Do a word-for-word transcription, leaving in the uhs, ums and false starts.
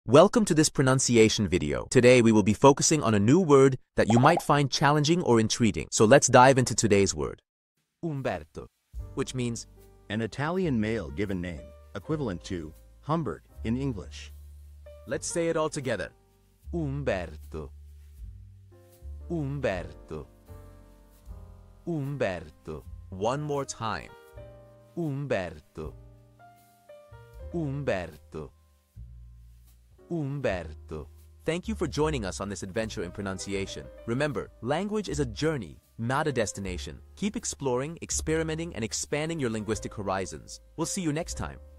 Welcome to this pronunciation video. Today we will be focusing on a new word that you might find challenging or intriguing. So let's dive into today's word. Umberto, which means an Italian male given name, equivalent to Humbert in English. Let's say it all together. Umberto. Umberto. Umberto. One more time. Umberto. Umberto. Umberto. Thank you for joining us on this adventure in pronunciation. Remember, language is a journey, not a destination. Keep exploring, experimenting, and expanding your linguistic horizons. We'll see you next time.